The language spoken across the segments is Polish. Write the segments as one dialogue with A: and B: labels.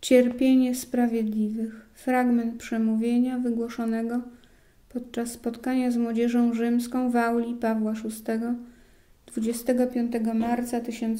A: Cierpienie sprawiedliwych. Fragment przemówienia wygłoszonego podczas spotkania z młodzieżą rzymską w auli Pawła VI 25 marca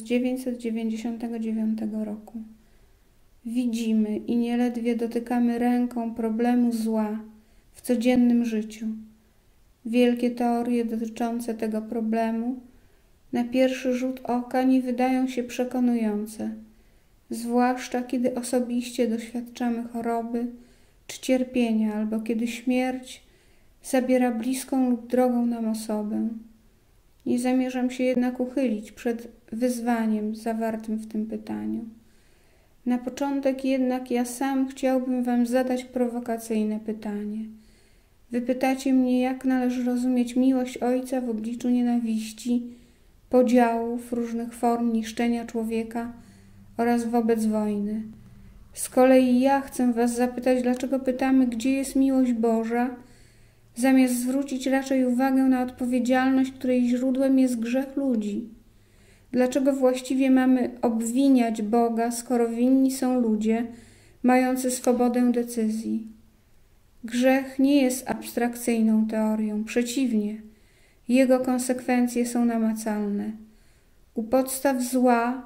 A: 1999 roku. Widzimy i nieledwie dotykamy ręką problemu zła w codziennym życiu. Wielkie teorie dotyczące tego problemu na pierwszy rzut oka nie wydają się przekonujące, zwłaszcza kiedy osobiście doświadczamy choroby czy cierpienia, albo kiedy śmierć zabiera bliską lub drogą nam osobę. Nie zamierzam się jednak uchylić przed wyzwaniem zawartym w tym pytaniu. Na początek jednak ja sam chciałbym wam zadać prowokacyjne pytanie. Wy pytacie mnie, jak należy rozumieć miłość Ojca w obliczu nienawiści, podziałów, różnych form niszczenia człowieka oraz wobec wojny. Z kolei ja chcę was zapytać, dlaczego pytamy, gdzie jest miłość Boża, zamiast zwrócić raczej uwagę na odpowiedzialność, której źródłem jest grzech ludzi. Dlaczego właściwie mamy obwiniać Boga, skoro winni są ludzie, mający swobodę decyzji? Grzech nie jest abstrakcyjną teorią, przeciwnie, jego konsekwencje są namacalne. U podstaw zła,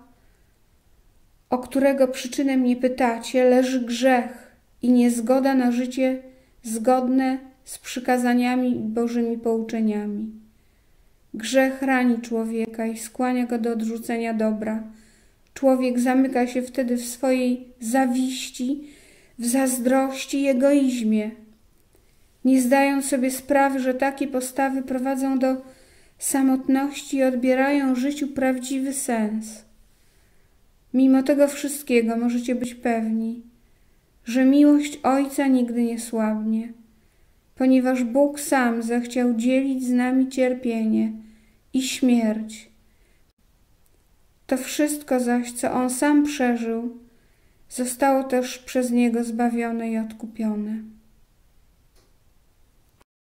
A: o którego przyczynę mnie pytacie, leży grzech i niezgoda na życie zgodne z przykazaniami i Bożymi pouczeniami. Grzech rani człowieka i skłania go do odrzucenia dobra. Człowiek zamyka się wtedy w swojej zawiści, w zazdrości i egoizmie, nie zdając sobie sprawy, że takie postawy prowadzą do samotności i odbierają życiu prawdziwy sens. Mimo tego wszystkiego możecie być pewni, że miłość Ojca nigdy nie słabnie, ponieważ Bóg sam zechciał dzielić z nami cierpienie i śmierć. To wszystko zaś, co On sam przeżył, zostało też przez Niego zbawione i odkupione.